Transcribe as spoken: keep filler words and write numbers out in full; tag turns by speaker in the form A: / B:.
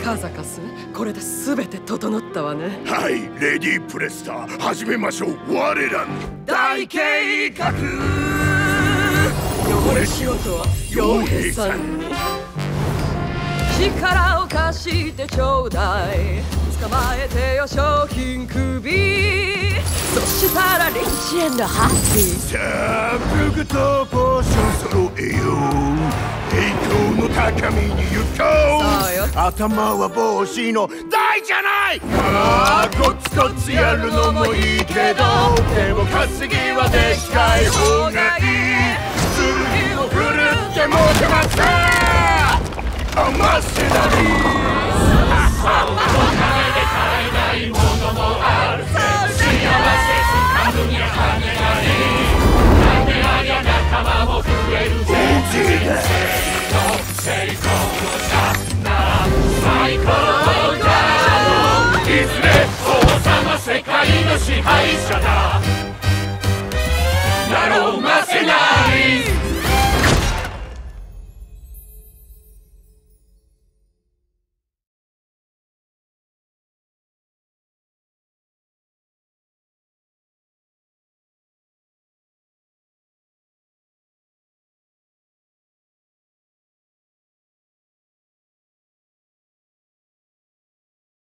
A: カザカス、これで全て整ったわね。
B: はい、レディープレスター、始めましょう。我らの
A: 大計画。汚れ仕事は傭兵さんに力を貸してちょうだい。捕まえてよ商品首、そしたらリンチエンドハッピー。
B: さあ武具とポーション揃えよう。栄光の高みに行こう。
A: そうよ。
B: 頭は帽子の大じゃない。まあコツコツやるのもいいけど、でも稼ぎはでっかい方がいい。剣を振るってもけません。アマセナリー。お金で買えないものもある。幸せつかむには金がいい。金ありゃ仲間も増える。人生の成功の差なら最高だ。いずれ王様世界の支配者だ。なろうま